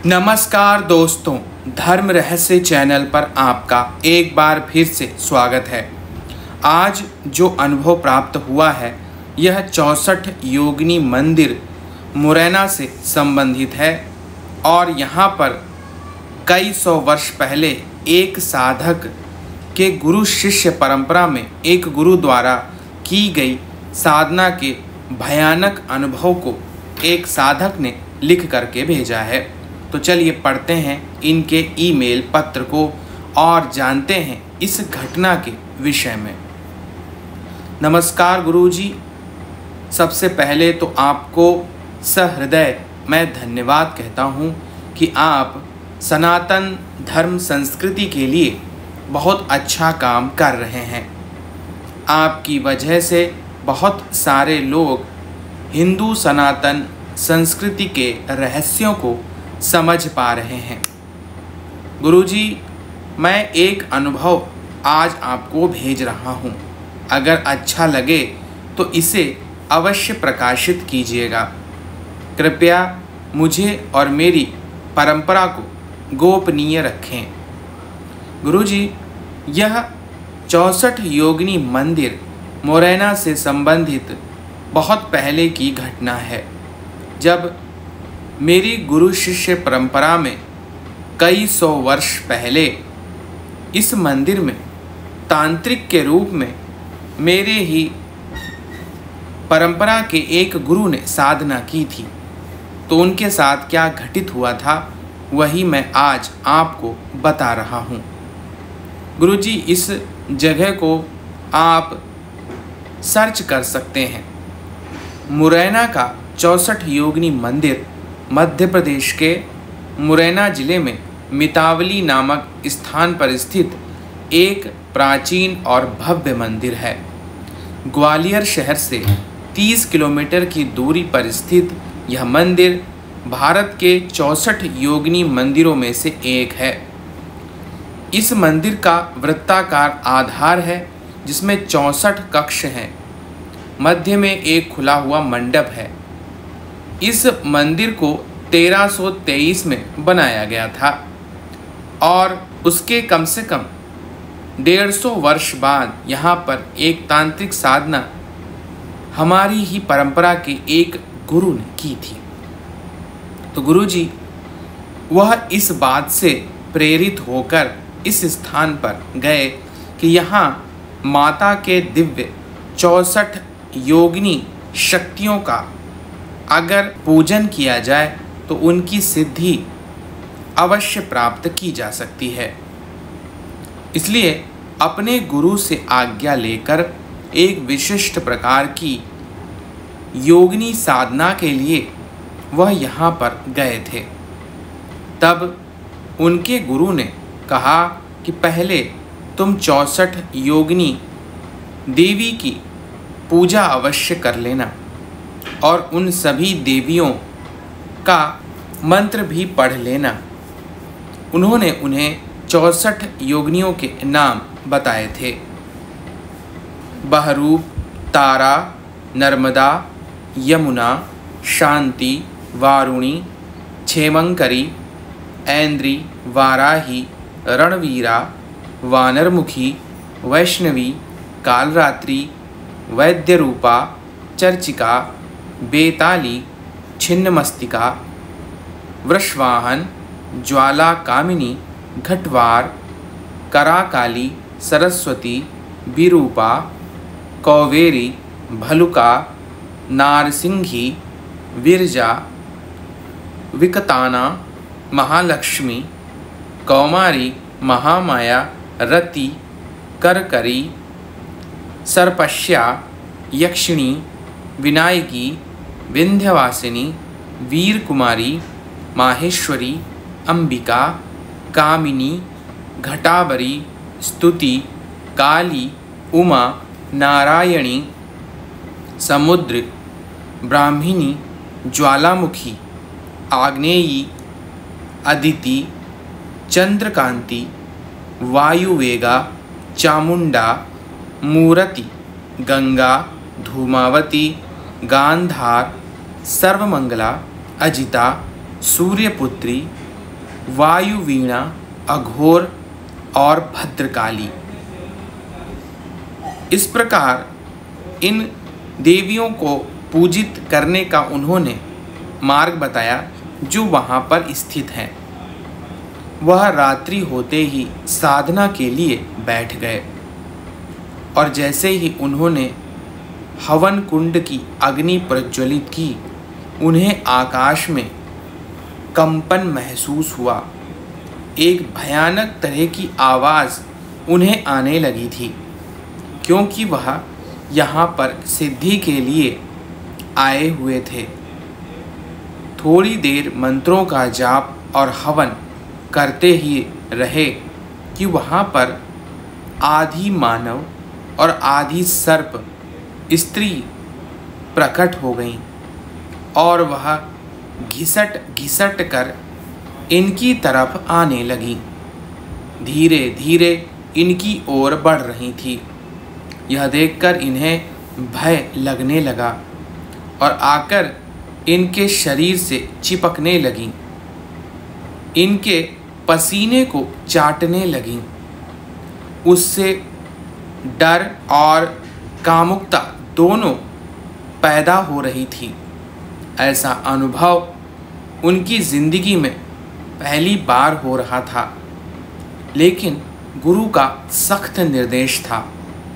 नमस्कार दोस्तों, धर्म रहस्य चैनल पर आपका एक बार फिर से स्वागत है। आज जो अनुभव प्राप्त हुआ है यह 64 योगिनी मंदिर मुरैना से संबंधित है और यहाँ पर कई सौ वर्ष पहले एक साधक के गुरु शिष्य परंपरा में एक गुरु द्वारा की गई साधना के भयानक अनुभव को एक साधक ने लिख करके भेजा है। तो चलिए पढ़ते हैं इनके ईमेल पत्र को और जानते हैं इस घटना के विषय में। नमस्कार गुरुजी, सबसे पहले तो आपको सहृदय मैं धन्यवाद कहता हूँ कि आप सनातन धर्म संस्कृति के लिए बहुत अच्छा काम कर रहे हैं। आपकी वजह से बहुत सारे लोग हिंदू सनातन संस्कृति के रहस्यों को समझ पा रहे हैं। गुरुजी, मैं एक अनुभव आज आपको भेज रहा हूँ। अगर अच्छा लगे तो इसे अवश्य प्रकाशित कीजिएगा। कृपया मुझे और मेरी परंपरा को गोपनीय रखें। गुरुजी, यह 64 योगिनी मंदिर मुरैना से संबंधित बहुत पहले की घटना है, जब मेरी गुरु शिष्य परंपरा में कई सौ वर्ष पहले इस मंदिर में तांत्रिक के रूप में मेरे ही परंपरा के एक गुरु ने साधना की थी। तो उनके साथ क्या घटित हुआ था वही मैं आज आपको बता रहा हूँ। गुरुजी, इस जगह को आप सर्च कर सकते हैं। मुरैना का 64 योगिनी मंदिर मध्य प्रदेश के मुरैना जिले में मितावली नामक स्थान पर स्थित एक प्राचीन और भव्य मंदिर है। ग्वालियर शहर से 30 किलोमीटर की दूरी पर स्थित यह मंदिर भारत के 64 योगिनी मंदिरों में से एक है। इस मंदिर का वृत्ताकार आधार है जिसमें 64 कक्ष हैं। मध्य में एक खुला हुआ मंडप है। इस मंदिर को 1323 में बनाया गया था और उसके कम से कम 150 वर्ष बाद यहाँ पर एक तांत्रिक साधना हमारी ही परंपरा के एक गुरु ने की थी। तो गुरुजी, वह इस बात से प्रेरित होकर इस स्थान पर गए कि यहाँ माता के दिव्य 64 योगिनी शक्तियों का अगर पूजन किया जाए तो उनकी सिद्धि अवश्य प्राप्त की जा सकती है। इसलिए अपने गुरु से आज्ञा लेकर एक विशिष्ट प्रकार की योगिनी साधना के लिए वह यहाँ पर गए थे। तब उनके गुरु ने कहा कि पहले तुम 64 योगिनी देवी की पूजा अवश्य कर लेना और उन सभी देवियों का मंत्र भी पढ़ लेना। उन्होंने उन्हें 64 योगिनियों के नाम बताए थे। बहरूप, तारा, नर्मदा, यमुना, शांति, वारुणी, क्षेमंकरी, ऐन्द्री, वाराही, रणवीरा, वानरमुखी, वैष्णवी, कालरात्रि, वैद्यरूपा, चर्चिका, बेताली, छिन्नमस्तिका, वृषवाहन, ज्वाला कामिनी, घटवार, कराकाली, सरस्वती, विरूपा, कौवेरी, भलुका, नारसिंही, विरजा, विकताना, महालक्ष्मी, कौमारी, महामाया, रति, करकरी, सर्पश्या, यक्षिणी, विनायकी, विंध्यवासिनी, वीर कुमारी, माहेश्वरी, अंबिका, कामिनी, घटाबरी, स्तुति, काली, उमा, नारायणी, समुद्र, ब्राह्मिणी, ज्वालामुखी, आग्नेयी, अदिति, चंद्रकांति, वायुवेगा, चामुंडा, मूरति, गंगा, धूमावती, गांधार, सर्वमंगला, अजिता, सूर्यपुत्री, वायु वीणा, अघोर और भद्रकाली। इस प्रकार इन देवियों को पूजित करने का उन्होंने मार्ग बताया जो वहाँ पर स्थित हैं। वह रात्रि होते ही साधना के लिए बैठ गए और जैसे ही उन्होंने हवन कुंड की अग्नि प्रज्वलित की, उन्हें आकाश में कंपन महसूस हुआ। एक भयानक तरह की आवाज़ उन्हें आने लगी थी, क्योंकि वह यहाँ पर सिद्धि के लिए आए हुए थे। थोड़ी देर मंत्रों का जाप और हवन करते ही रहे कि वहाँ पर आधी मानव और आधी सर्प स्त्री प्रकट हो गईं और वह घिसट घिसट कर इनकी तरफ आने लगी। धीरे धीरे इनकी ओर बढ़ रही थी। यह देखकर इन्हें भय लगने लगा और आकर इनके शरीर से चिपकने लगीं, इनके पसीने को चाटने लगीं। उससे डर और कामुकता दोनों पैदा हो रही थी। ऐसा अनुभव उनकी जिंदगी में पहली बार हो रहा था, लेकिन गुरु का सख्त निर्देश था,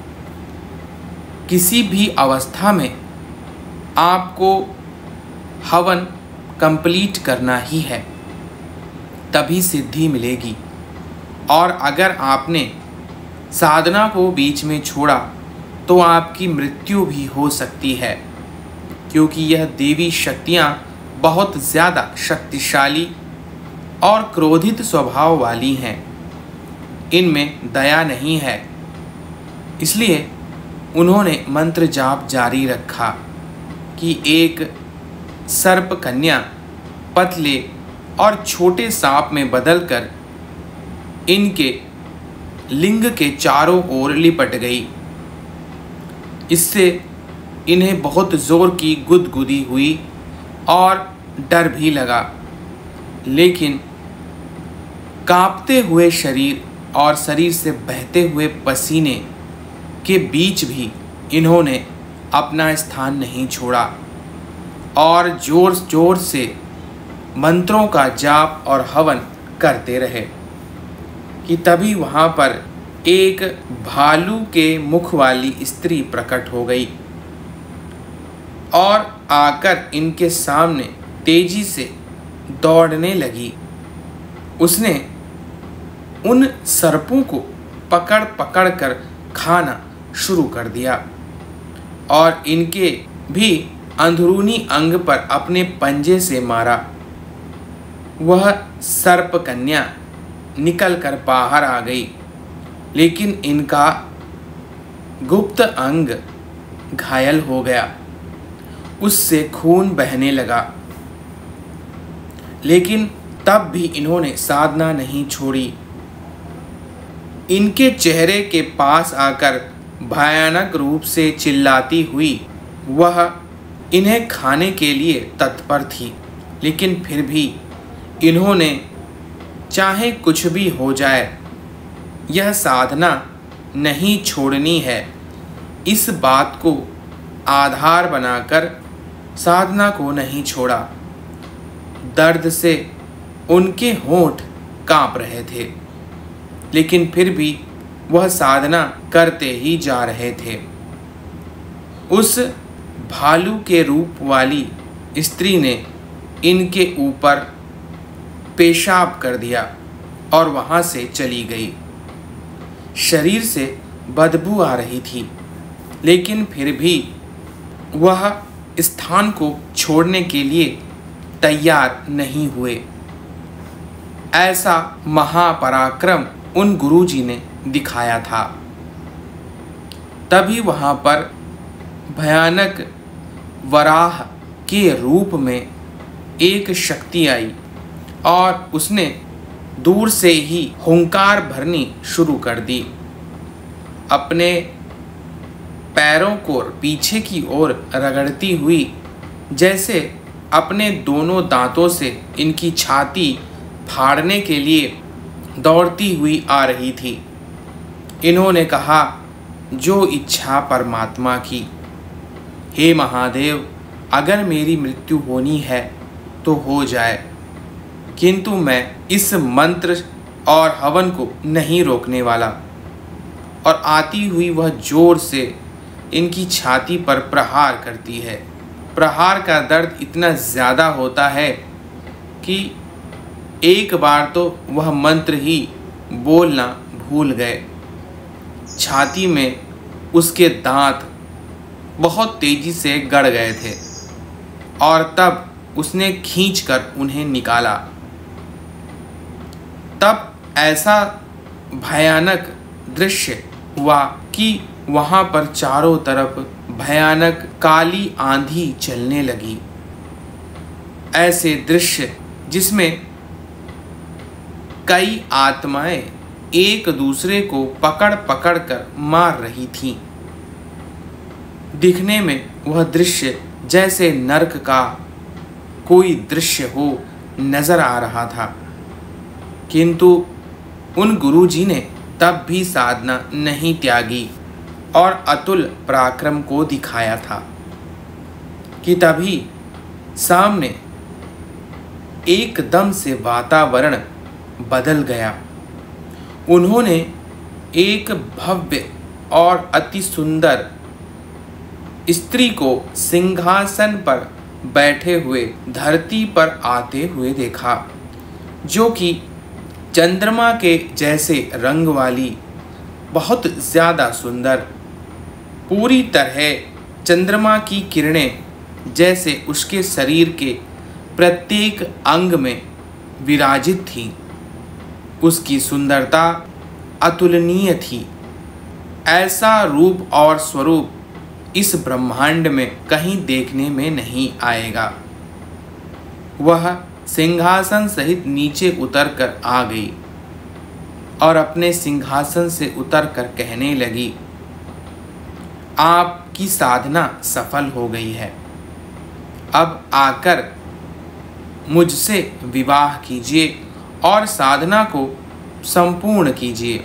किसी भी अवस्था में आपको हवन कंप्लीट करना ही है, तभी सिद्धि मिलेगी। और अगर आपने साधना को बीच में छोड़ा तो आपकी मृत्यु भी हो सकती है, क्योंकि यह देवी शक्तियाँ बहुत ज़्यादा शक्तिशाली और क्रोधित स्वभाव वाली हैं। इनमें दया नहीं है। इसलिए उन्होंने मंत्र जाप जारी रखा कि एक सर्प कन्या पतले और छोटे सांप में बदलकर इनके लिंग के चारों ओर लिपट गई। इससे इन्हें बहुत जोर की गुदगुदी हुई और डर भी लगा, लेकिन कांपते हुए शरीर और शरीर से बहते हुए पसीने के बीच भी इन्होंने अपना स्थान नहीं छोड़ा और जोर जोर से मंत्रों का जाप और हवन करते रहे कि तभी वहाँ पर एक भालू के मुख वाली स्त्री प्रकट हो गई और आकर इनके सामने तेजी से दौड़ने लगी। उसने उन सर्पों को पकड़ पकड़ कर खाना शुरू कर दिया और इनके भी अंदरूनी अंग पर अपने पंजे से मारा। वह सर्प कन्या निकल कर बाहर आ गई, लेकिन इनका गुप्त अंग घायल हो गया, उससे खून बहने लगा। लेकिन तब भी इन्होंने साधना नहीं छोड़ी। इनके चेहरे के पास आकर भयानक रूप से चिल्लाती हुई वह इन्हें खाने के लिए तत्पर थी, लेकिन फिर भी इन्होंने चाहे कुछ भी हो जाए यह साधना नहीं छोड़नी है, इस बात को आधार बनाकर साधना को नहीं छोड़ा। दर्द से उनके होंठ कांप रहे थे, लेकिन फिर भी वह साधना करते ही जा रहे थे। उस भालू के रूप वाली स्त्री ने इनके ऊपर पेशाब कर दिया और वहाँ से चली गई। शरीर से बदबू आ रही थी, लेकिन फिर भी वह स्थान को छोड़ने के लिए तैयार नहीं हुए। ऐसा महापराक्रम उन गुरुजी ने दिखाया था। तभी वहाँ पर भयानक वराह के रूप में एक शक्ति आई और उसने दूर से ही हुंकार भरनी शुरू कर दी। अपने पैरों को पीछे की ओर रगड़ती हुई, जैसे अपने दोनों दांतों से इनकी छाती फाड़ने के लिए दौड़ती हुई आ रही थी। इन्होंने कहा, जो इच्छा परमात्मा की। हे महादेव, अगर मेरी मृत्यु होनी है तो हो जाए, किंतु मैं इस मंत्र और हवन को नहीं रोकने वाला। और आती हुई वह जोर से इनकी छाती पर प्रहार करती है। प्रहार का दर्द इतना ज़्यादा होता है कि एक बार तो वह मंत्र ही बोलना भूल गए। छाती में उसके दांत बहुत तेजी से गड़ गए थे और तब उसने खींचकर उन्हें निकाला। तब ऐसा भयानक दृश्य हुआ कि वहाँ पर चारों तरफ भयानक काली आंधी चलने लगी। ऐसे दृश्य जिसमें कई आत्माएं एक दूसरे को पकड़ पकड़ कर मार रही थीं। दिखने में वह दृश्य जैसे नरक का कोई दृश्य हो नजर आ रहा था, किंतु उन गुरुजी ने तब भी साधना नहीं त्यागी और अतुल पराक्रम को दिखाया था कि तभी सामने एकदम से वातावरण बदल गया। उन्होंने एक भव्य और अति सुंदर स्त्री को सिंहासन पर बैठे हुए धरती पर आते हुए देखा, जो कि चंद्रमा के जैसे रंग वाली, बहुत ज़्यादा सुंदर, पूरी तरह चंद्रमा की किरणें जैसे उसके शरीर के प्रत्येक अंग में विराजित थी। उसकी सुंदरता अतुलनीय थी। ऐसा रूप और स्वरूप इस ब्रह्मांड में कहीं देखने में नहीं आएगा। वह सिंहासन सहित नीचे उतरकर आ गई और अपने सिंहासन से उतरकर कहने लगी, आपकी साधना सफल हो गई है। अब आकर मुझसे विवाह कीजिए और साधना को संपूर्ण कीजिए।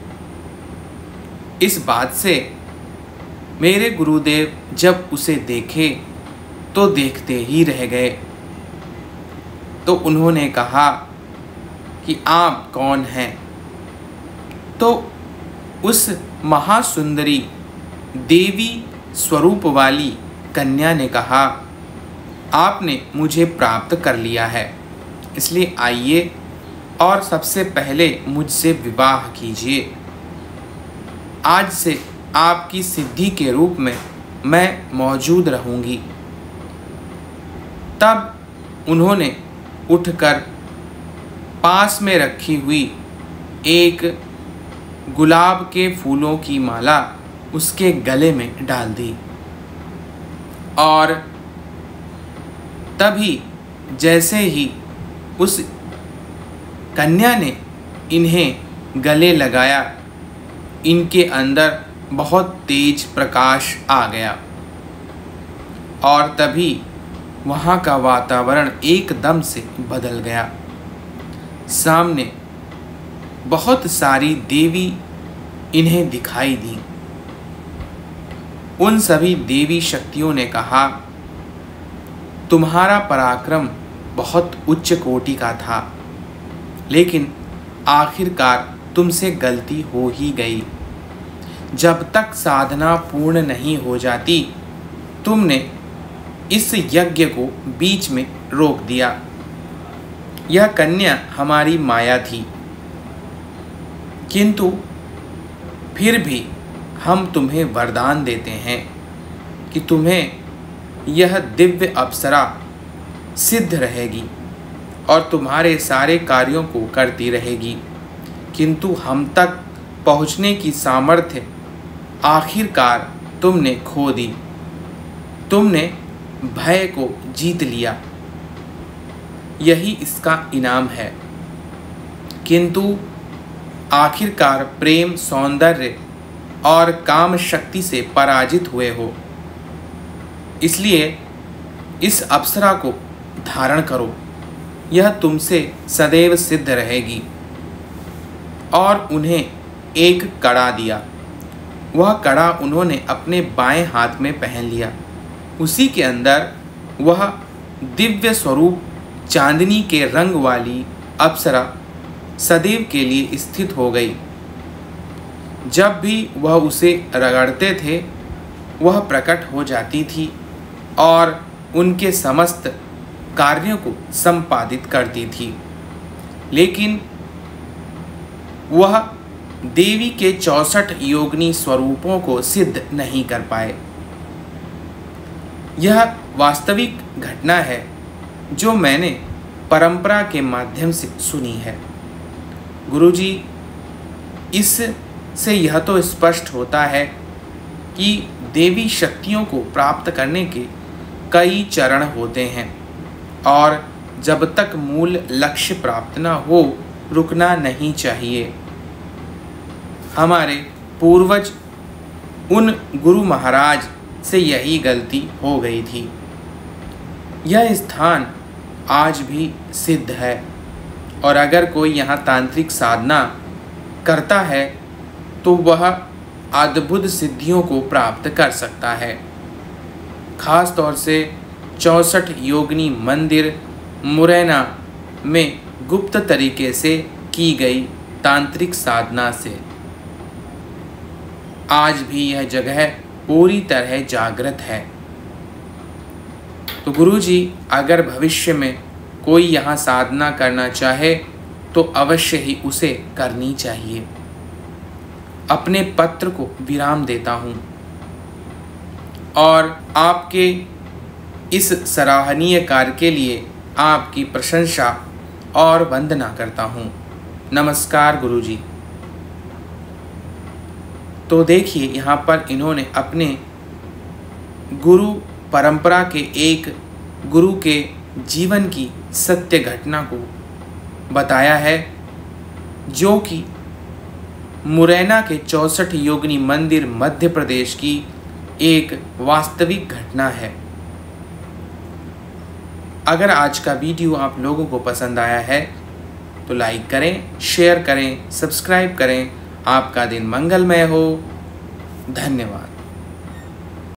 इस बात से मेरे गुरुदेव जब उसे देखे तो देखते ही रह गए। तो उन्होंने कहा कि आप कौन हैं? तो उस महासुंदरी देवी स्वरूप वाली कन्या ने कहा, आपने मुझे प्राप्त कर लिया है, इसलिए आइए और सबसे पहले मुझसे विवाह कीजिए। आज से आपकी सिद्धि के रूप में मैं मौजूद रहूंगी। तब उन्होंने उठकर पास में रखी हुई एक गुलाब के फूलों की माला उसके गले में डाल दी और तभी जैसे ही उस कन्या ने इन्हें गले लगाया, इनके अंदर बहुत तेज प्रकाश आ गया और तभी वहाँ का वातावरण एकदम से बदल गया। सामने बहुत सारी देवी इन्हें दिखाई दी। उन सभी देवी शक्तियों ने कहा, तुम्हारा पराक्रम बहुत उच्च कोटि का था, लेकिन आखिरकार तुमसे गलती हो ही गई। जब तक साधना पूर्ण नहीं हो जाती, तुमने इस यज्ञ को बीच में रोक दिया। यह कन्या हमारी माया थी, किंतु फिर भी हम तुम्हें वरदान देते हैं कि तुम्हें यह दिव्य अप्सरा सिद्ध रहेगी और तुम्हारे सारे कार्यों को करती रहेगी, किंतु हम तक पहुँचने की सामर्थ्य आखिरकार तुमने खो दी। तुमने भय को जीत लिया, यही इसका इनाम है। किंतु आखिरकार प्रेम, सौंदर्य और काम शक्ति से पराजित हुए हो, इसलिए इस अप्सरा को धारण करो यह तुमसे सदैव सिद्ध रहेगी। और उन्हें एक कड़ा दिया। वह कड़ा उन्होंने अपने बाएं हाथ में पहन लिया। उसी के अंदर वह दिव्य स्वरूप चांदनी के रंग वाली अप्सरा सदैव के लिए स्थित हो गई। जब भी वह उसे रगड़ते थे वह प्रकट हो जाती थी और उनके समस्त कार्यों को संपादित करती थी। लेकिन वह देवी के 64 योगिनी स्वरूपों को सिद्ध नहीं कर पाए। यह वास्तविक घटना है जो मैंने परंपरा के माध्यम से सुनी है। गुरुजी, इससे यह तो स्पष्ट होता है कि देवी शक्तियों को प्राप्त करने के कई चरण होते हैं और जब तक मूल लक्ष्य प्राप्त न हो रुकना नहीं चाहिए। हमारे पूर्वज उन गुरु महाराज से यही गलती हो गई थी। यह स्थान आज भी सिद्ध है और अगर कोई यहाँ तांत्रिक साधना करता है तो वह अद्भुत सिद्धियों को प्राप्त कर सकता है। खास तौर से 64 योगिनी मंदिर मुरैना में गुप्त तरीके से की गई तांत्रिक साधना से आज भी यह जगह पूरी तरह जागृत है। तो गुरुजी, अगर भविष्य में कोई यहाँ साधना करना चाहे तो अवश्य ही उसे करनी चाहिए। अपने पत्र को विराम देता हूँ और आपके इस सराहनीय कार्य के लिए आपकी प्रशंसा और वंदना करता हूँ। नमस्कार गुरुजी। तो देखिए, यहाँ पर इन्होंने अपने गुरु परंपरा के एक गुरु के जीवन की सत्य घटना को बताया है, जो कि मुरैना के 64 योगिनी मंदिर मध्य प्रदेश की एक वास्तविक घटना है। अगर आज का वीडियो आप लोगों को पसंद आया है तो लाइक करें, शेयर करें, सब्सक्राइब करें। आपका दिन मंगलमय हो। धन्यवाद।